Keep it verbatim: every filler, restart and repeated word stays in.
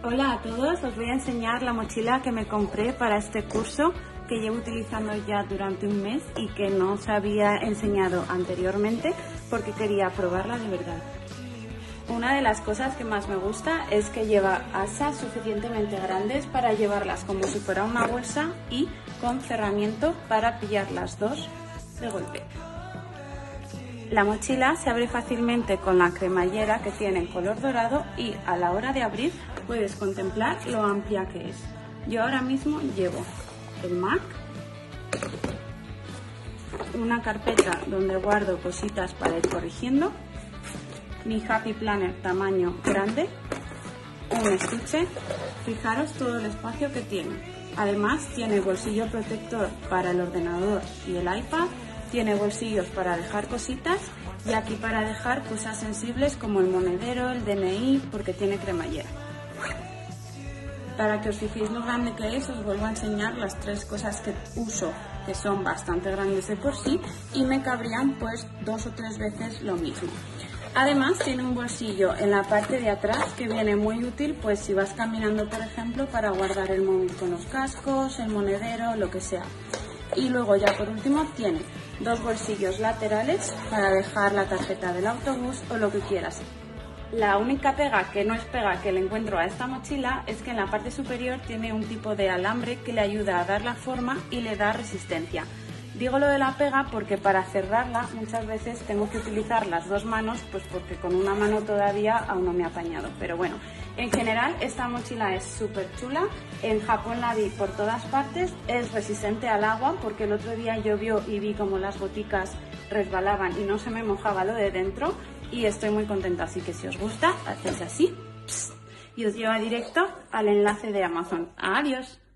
Hola a todos, os voy a enseñar la mochila que me compré para este curso que llevo utilizando ya durante un mes y que no os había enseñado anteriormente porque quería probarla de verdad. Una de las cosas que más me gusta es que lleva asas suficientemente grandes para llevarlas como si fuera una bolsa y con cerramiento para pillar las dos de golpe. La mochila se abre fácilmente con la cremallera que tiene en color dorado y a la hora de abrir puedes contemplar lo amplia que es. Yo ahora mismo llevo el Mac, una carpeta donde guardo cositas para ir corrigiendo, mi Happy Planner tamaño grande, un estuche. Fijaros todo el espacio que tiene. Además tiene bolsillo protector para el ordenador y el iPad, tiene bolsillos para dejar cositas y aquí para dejar cosas sensibles como el monedero, el D N I, porque tiene cremallera. Para que os fijéis lo grande que es, os vuelvo a enseñar las tres cosas que uso, que son bastante grandes de por sí y me cabrían pues dos o tres veces lo mismo. Además tiene un bolsillo en la parte de atrás que viene muy útil pues si vas caminando, por ejemplo, para guardar el móvil con los cascos, el monedero, lo que sea. Y luego ya por último tiene dos bolsillos laterales para dejar la tarjeta del autobús o lo que quieras. La única pega que no es pega que le encuentro a esta mochila es que en la parte superior tiene un tipo de alambre que le ayuda a dar la forma y le da resistencia. Digo lo de la pega porque para cerrarla muchas veces tengo que utilizar las dos manos, pues porque con una mano todavía aún no me ha apañado. Pero bueno, en general esta mochila es súper chula. En Japón la vi por todas partes, es resistente al agua porque el otro día llovió y vi como las boticas resbalaban y no se me mojaba lo de dentro y estoy muy contenta. Así que si os gusta, hacéis así y os lleva directo al enlace de Amazon. ¡Adiós!